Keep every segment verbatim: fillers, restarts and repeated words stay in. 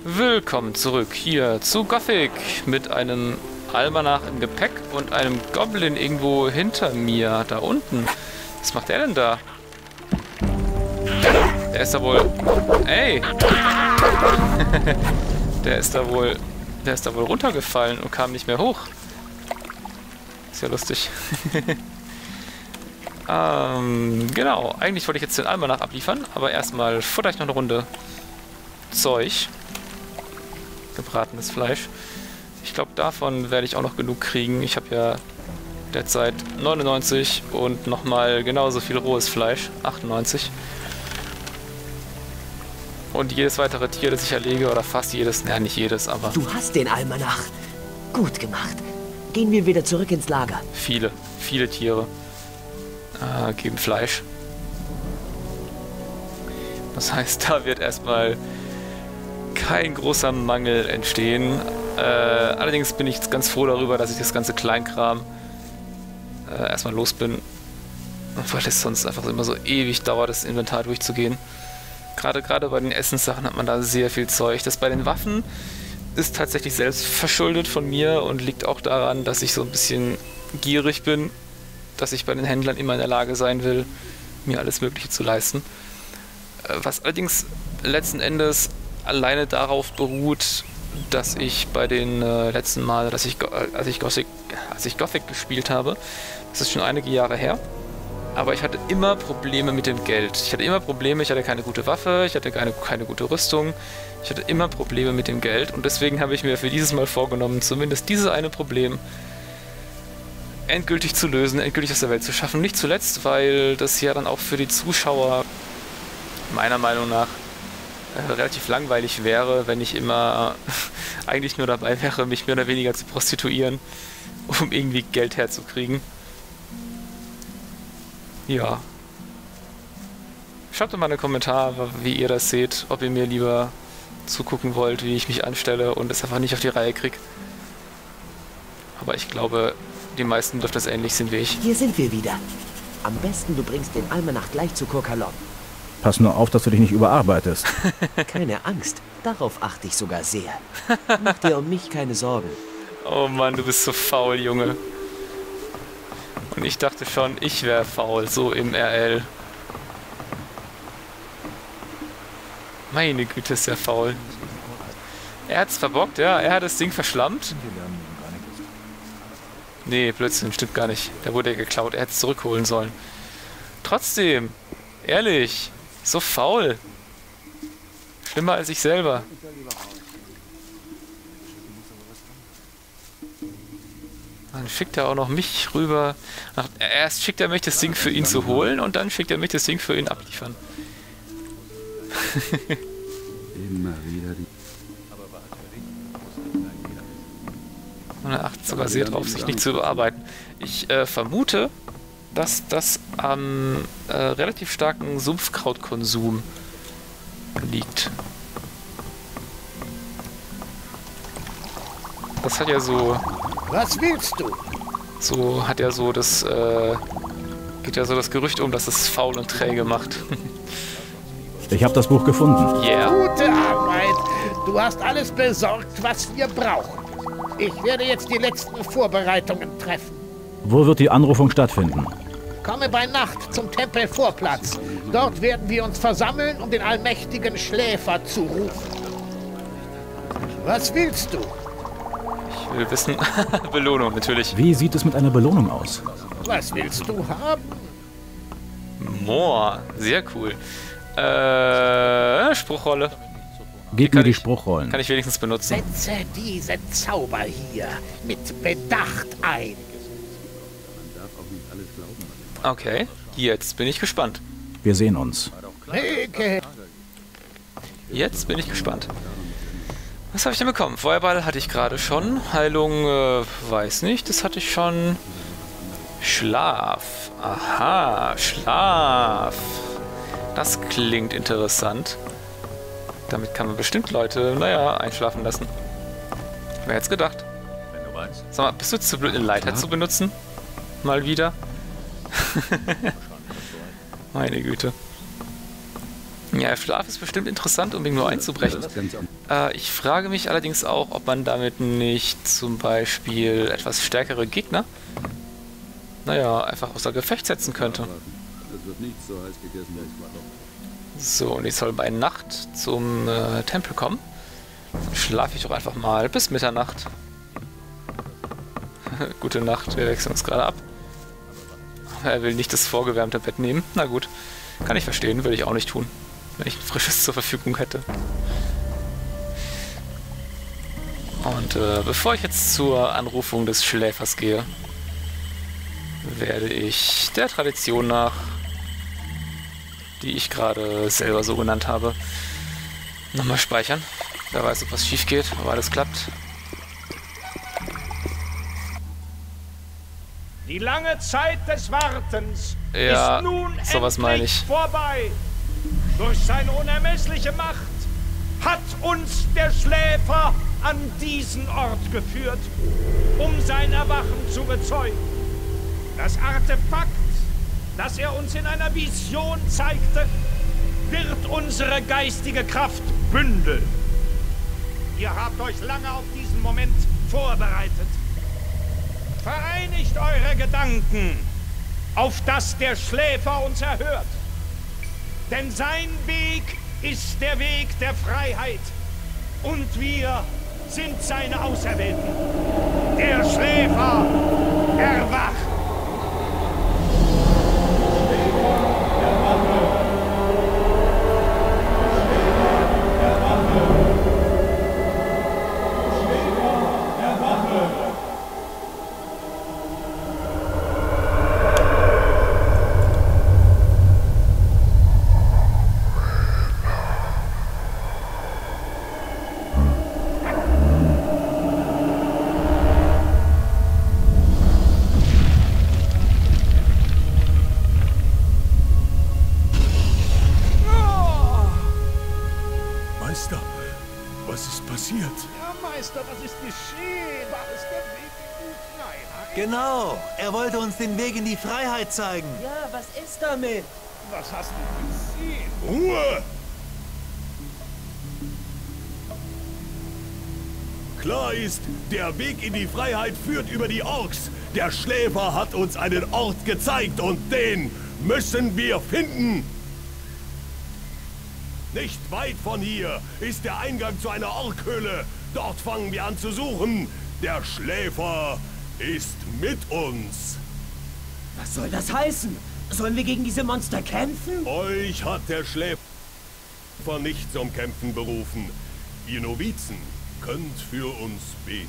Willkommen zurück hier zu Gothic mit einem Almanach im Gepäck und einem Goblin irgendwo hinter mir, da unten. Was macht der denn da? Der ist da wohl... Ey! Der ist da wohl... Der ist da wohl runtergefallen und kam nicht mehr hoch. Ist ja lustig. ähm, genau. Eigentlich wollte ich jetzt den Almanach abliefern, aber erstmal futter ich noch eine Runde Zeug. Gebratenes Fleisch. Ich glaube, davon werde ich auch noch genug kriegen. Ich habe ja derzeit neunundneunzig und nochmal genauso viel rohes Fleisch, achtundneunzig. Und jedes weitere Tier, das ich erlege, oder fast jedes, naja, nicht jedes, aber... Du hast den Almanach. Gut gemacht. Gehen wir wieder zurück ins Lager. Viele, viele Tiere äh, geben Fleisch. Das heißt, da wird erstmal kein großer Mangel entstehen. Äh, allerdings bin ich jetzt ganz froh darüber, dass ich das ganze Kleinkram äh, erstmal los bin. Weil es sonst einfach immer so ewig dauert, das Inventar durchzugehen. Gerade gerade bei den Essenssachen hat man da sehr viel Zeug. Das bei den Waffen ist tatsächlich selbst verschuldet von mir und liegt auch daran, dass ich so ein bisschen gierig bin, dass ich bei den Händlern immer in der Lage sein will, mir alles Mögliche zu leisten. Äh, was allerdings letzten Endes alleine darauf beruht, dass ich bei den äh, letzten Mal, dass ich, als ich Gothic, als ich Gothic gespielt habe, das ist schon einige Jahre her, aber ich hatte immer Probleme mit dem Geld. Ich hatte immer Probleme, ich hatte keine gute Waffe, ich hatte keine, keine gute Rüstung, ich hatte immer Probleme mit dem Geld und deswegen habe ich mir für dieses Mal vorgenommen, zumindest dieses eine Problem endgültig zu lösen, endgültig aus der Welt zu schaffen. Nicht zuletzt, weil das ja dann auch für die Zuschauer meiner Meinung nach Äh, relativ langweilig wäre, wenn ich immer eigentlich nur dabei wäre, mich mehr oder weniger zu prostituieren, um irgendwie Geld herzukriegen. Ja. Schreibt doch mal in den Kommentar, wie ihr das seht, ob ihr mir lieber zugucken wollt, wie ich mich anstelle und es einfach nicht auf die Reihe kriege. Aber ich glaube, die meisten dürften das ähnlich sehen wie ich. Hier sind wir wieder. Am besten, du bringst den Almanach gleich zu Kurkalon. Pass nur auf, dass du dich nicht überarbeitest. Keine Angst, darauf achte ich sogar sehr. Mach dir um mich keine Sorgen. Oh Mann, du bist so faul, Junge. Und ich dachte schon, ich wäre faul, so im R L. Meine Güte, ist der faul. Er hat's verbockt, ja, er hat das Ding verschlammt. Nee, Blödsinn, stimmt gar nicht. Da wurde er geklaut, er hätte es zurückholen sollen. Trotzdem, ehrlich, so faul. Schlimmer als ich selber. Dann schickt er auch noch mich rüber. Ach, erst schickt er mich das Ding für ihn zu holen und dann schickt er mich das Ding für ihn abliefern. Immer wieder die. Und er achtet sogar sehr drauf, sich nicht zu überarbeiten. Ich äh, vermute, dass das am äh, relativ starken Sumpfkrautkonsum liegt. Das hat ja so... Was willst du? So hat ja so das... Äh, geht ja so das Gerücht um, dass es faul und träge macht. Ich habe das Buch gefunden. Yeah. Gute Arbeit. Du hast alles besorgt, was wir brauchen. Ich werde jetzt die letzten Vorbereitungen treffen. Wo wird die Anrufung stattfinden? Komme bei Nacht zum Tempelvorplatz. Dort werden wir uns versammeln, um den allmächtigen Schläfer zu rufen. Was willst du? Ich will wissen... Belohnung, natürlich. Wie sieht es mit einer Belohnung aus? Was willst du haben? Moor, sehr cool. Äh, Spruchrolle. Gib mir die Spruchrollen. Kann ich wenigstens benutzen. Setze diese Zauber hier mit Bedacht ein. Okay, jetzt bin ich gespannt. Wir sehen uns. Möge Jetzt bin ich gespannt. Was habe ich denn bekommen? Feuerball hatte ich gerade schon. Heilung, äh, weiß nicht. Das hatte ich schon. Schlaf. Aha, Schlaf. Das klingt interessant. Damit kann man bestimmt Leute, naja, einschlafen lassen. Wer hätte es gedacht? Sag mal, bist du zu blöd, eine Leiter zu benutzen? Mal wieder? Meine Güte. Ja, Schlaf ist bestimmt interessant, um ihn nur einzubrechen. Äh, ich frage mich allerdings auch, ob man damit nicht zum Beispiel etwas stärkere Gegner, naja, einfach außer Gefecht setzen könnte. So, und ich soll bei Nacht zum äh, Tempel kommen. Dann schlafe ich doch einfach mal bis Mitternacht. Gute Nacht, wir wechseln uns gerade ab. Aber er will nicht das vorgewärmte Bett nehmen. Na gut, kann ich verstehen, würde ich auch nicht tun, wenn ich ein frisches zur Verfügung hätte. Und äh, bevor ich jetzt zur Anrufung des Schläfers gehe, werde ich der Tradition nach, die ich gerade selber so genannt habe, nochmal speichern. Wer weiß, ob was schief geht, aber alles klappt. Die lange Zeit des Wartens ja, ist nun sowas meine endlich ich. vorbei. Durch seine unermessliche Macht hat uns der Schläfer an diesen Ort geführt, um sein Erwachen zu bezeugen. Das Artefakt, das er uns in einer Vision zeigte, wird unsere geistige Kraft bündeln. Ihr habt euch lange auf diesen Moment vorbereitet. Vereinigt eure Gedanken, auf dass der Schläfer uns erhört. Denn sein Weg ist der Weg der Freiheit. Und wir sind seine Auserwählten. Der Schläfer erwacht. Was ist passiert? Ja, Meister, was ist geschehen? War es der Weg in die Freiheit? Genau, er wollte uns den Weg in die Freiheit zeigen. Ja, was ist damit? Was hast du gesehen? Ruhe! Klar ist, der Weg in die Freiheit führt über die Orks. Der Schläfer hat uns einen Ort gezeigt und den müssen wir finden. Nicht weit von hier ist der Eingang zu einer Orkhöhle. Dort fangen wir an zu suchen. Der Schläfer ist mit uns. Was soll das heißen? Sollen wir gegen diese Monster kämpfen? Euch hat der Schläfer nicht zum Kämpfen berufen. Ihr Novizen könnt für uns beten.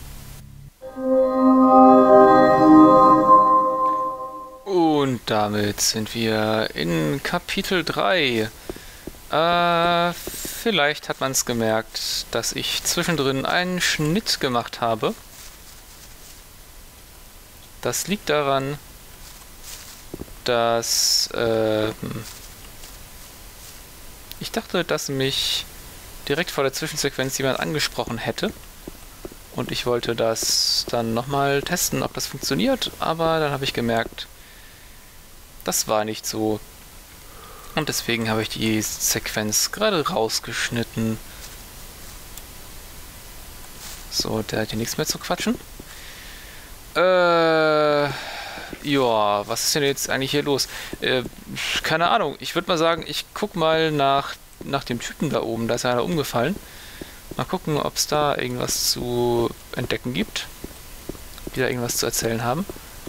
Und damit sind wir in Kapitel drei. Äh, vielleicht hat man es gemerkt, dass ich zwischendrin einen Schnitt gemacht habe. Das liegt daran, dass äh, ich dachte, dass mich direkt vor der Zwischensequenz jemand angesprochen hätte. Und ich wollte das dann nochmal testen, ob das funktioniert. Aber dann habe ich gemerkt, das war nicht so. Und deswegen habe ich die Sequenz gerade rausgeschnitten. So, der hat hier nichts mehr zu quatschen. Äh, ja, was ist denn jetzt eigentlich hier los? Äh, keine Ahnung. Ich würde mal sagen, ich guck mal nach, nach dem Typen da oben. Da ist einer umgefallen. Mal gucken, ob es da irgendwas zu entdecken gibt. Die da irgendwas zu erzählen haben.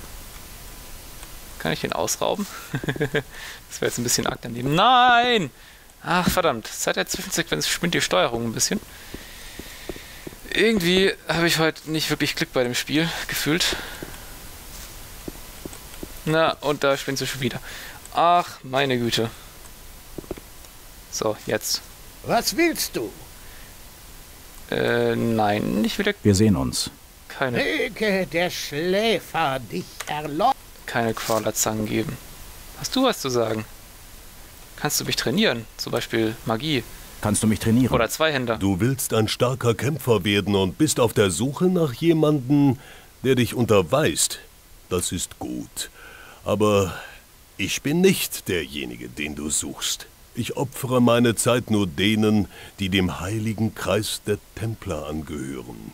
Kann ich den ausrauben? Das wäre jetzt ein bisschen arg daneben. Nein! Ach, verdammt. Seit der Zwischensequenz spinnt die Steuerung ein bisschen. Irgendwie habe ich heute nicht wirklich Glück bei dem Spiel gefühlt. Na, und da spinnt sie schon wieder. Ach, meine Güte. So, jetzt. Was willst du? Äh, nein, nicht wieder. Wir sehen uns. Keine, Möge der Schläfer dich erleuchten. keine Crawlerzangen geben. Hast du was zu sagen? Kannst du mich trainieren? Zum Beispiel Magie. Kannst du mich trainieren? Oder Zweihänder. Du willst ein starker Kämpfer werden und bist auf der Suche nach jemandem, der dich unterweist. Das ist gut. Aber ich bin nicht derjenige, den du suchst. Ich opfere meine Zeit nur denen, die dem heiligen Kreis der Templer angehören.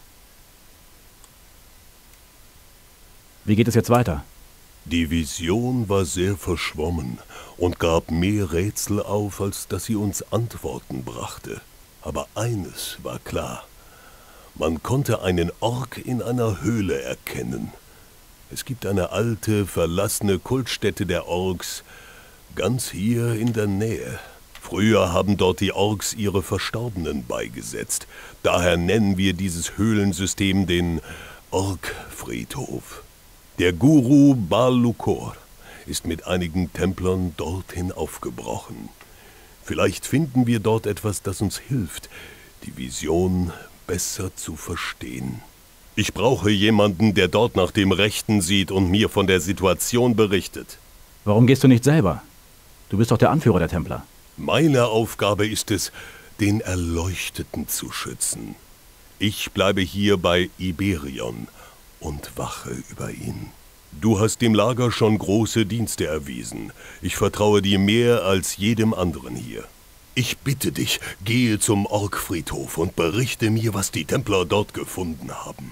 Wie geht es jetzt weiter? Die Vision war sehr verschwommen und gab mehr Rätsel auf, als dass sie uns Antworten brachte. Aber eines war klar. Man konnte einen Ork in einer Höhle erkennen. Es gibt eine alte, verlassene Kultstätte der Orks, ganz hier in der Nähe. Früher haben dort die Orks ihre Verstorbenen beigesetzt. Daher nennen wir dieses Höhlensystem den Orkfriedhof. Der Guru Bal-Lukor ist mit einigen Templern dorthin aufgebrochen. Vielleicht finden wir dort etwas, das uns hilft, die Vision besser zu verstehen. Ich brauche jemanden, der dort nach dem Rechten sieht und mir von der Situation berichtet. Warum gehst du nicht selber? Du bist doch der Anführer der Templer. Meine Aufgabe ist es, den Erleuchteten zu schützen. Ich bleibe hier bei Iberion und wache über ihn. Du hast dem Lager schon große Dienste erwiesen. Ich vertraue dir mehr als jedem anderen hier. Ich bitte dich, gehe zum Orkfriedhof und berichte mir, was die Templer dort gefunden haben.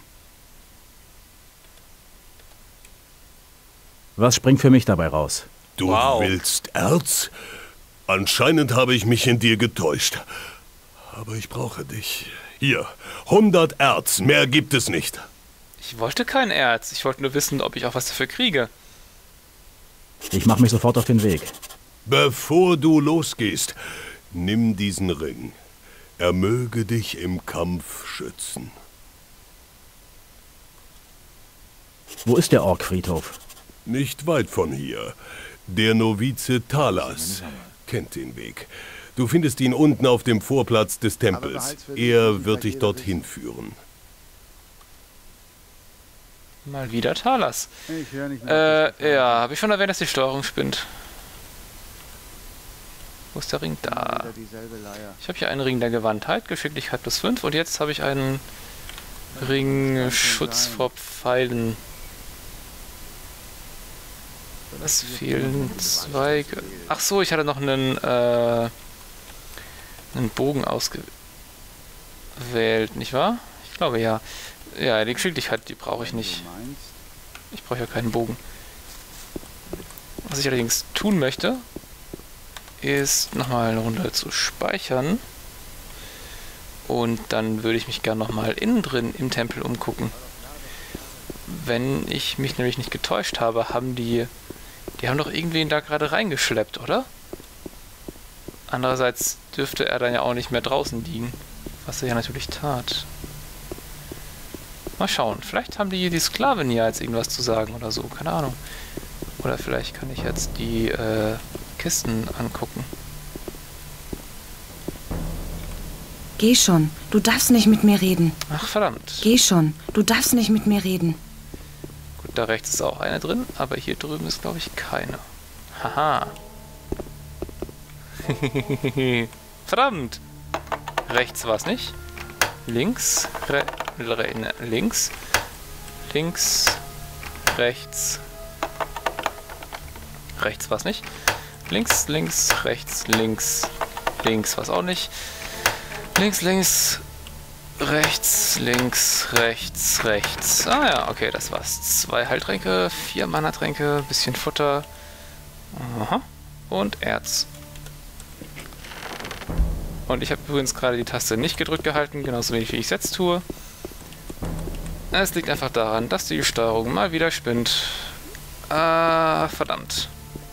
Was springt für mich dabei raus? Du Wow. willst Erz? Anscheinend habe ich mich in dir getäuscht. Aber ich brauche dich. Hier, hundert Erz, mehr gibt es nicht. Ich wollte kein Erz. Ich wollte nur wissen, ob ich auch was dafür kriege. Ich mache mich sofort auf den Weg. Bevor du losgehst, nimm diesen Ring. Er möge dich im Kampf schützen. Wo ist der Orkfriedhof? Nicht weit von hier. Der Novize Talas kennt den Weg. Du findest ihn unten auf dem Vorplatz des Tempels. Er wird dich dorthin führen. Mal wieder Talas. Äh, ja, habe ich schon erwähnt, dass die Steuerung spinnt. Wo ist der Ring? Da. Ich habe hier einen Ring der Gewandtheit, Geschicklichkeit plus fünf und jetzt habe ich einen Ring Schutz vor Pfeilen. Es fehlen zwei... Ge Ach so, ich hatte noch einen, äh, einen Bogen ausgewählt, nicht wahr? Ich glaube ja. Ja, die Geschicklichkeit, die brauche ich nicht. Ich brauche ja keinen Bogen. Was ich allerdings tun möchte, ist nochmal eine Runde zu speichern. Und dann würde ich mich gerne nochmal innen drin im Tempel umgucken. Wenn ich mich nämlich nicht getäuscht habe, haben die... Die haben doch irgendwen da gerade reingeschleppt, oder? Andererseits dürfte er dann ja auch nicht mehr draußen liegen. Was er ja natürlich tat. Mal schauen. Vielleicht haben die die Sklavin hier jetzt irgendwas zu sagen oder so. Keine Ahnung. Oder vielleicht kann ich jetzt die äh, Kisten angucken. Geh schon. Du darfst nicht mit mir reden. Ach, verdammt. Geh schon. Du darfst nicht mit mir reden. Gut, da rechts ist auch eine drin, aber hier drüben ist, glaube ich, keine. Haha. Verdammt. Rechts war es nicht. Links, re, re, ne, links, links, rechts. Rechts war es nicht. Links, links, rechts, links, links war es auch nicht. Links, links, rechts, links, rechts, rechts. Ah ja, okay, das war's. Zwei Heiltränke, vier Mana-Tränke, bisschen Futter. Aha. Und Erz. Und ich habe übrigens gerade die Taste nicht gedrückt gehalten, genauso wenig wie ich es jetzt tue. Es liegt einfach daran, dass die Steuerung mal wieder spinnt. Ah, verdammt.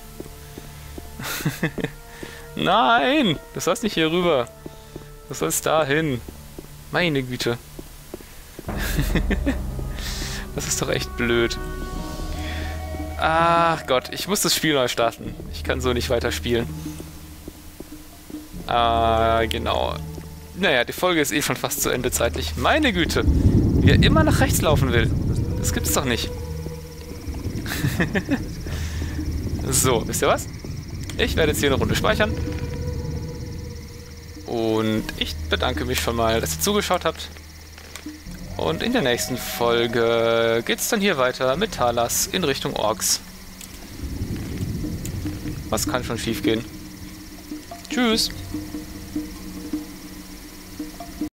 Nein! Du sollst nicht hier rüber. Du sollst dahin. Meine Güte. Das ist doch echt blöd. Ach Gott, ich muss das Spiel neu starten. Ich kann so nicht weiterspielen. Ah, genau. Naja, die Folge ist eh schon fast zu Ende zeitlich. Meine Güte. Wie er immer nach rechts laufen will. Das gibt's doch nicht. So, wisst ihr was? Ich werde jetzt hier eine Runde speichern. Und ich bedanke mich schon mal, dass ihr zugeschaut habt. Und in der nächsten Folge geht's dann hier weiter mit Talas in Richtung Orks. Was kann schon schief gehen? Tschüss.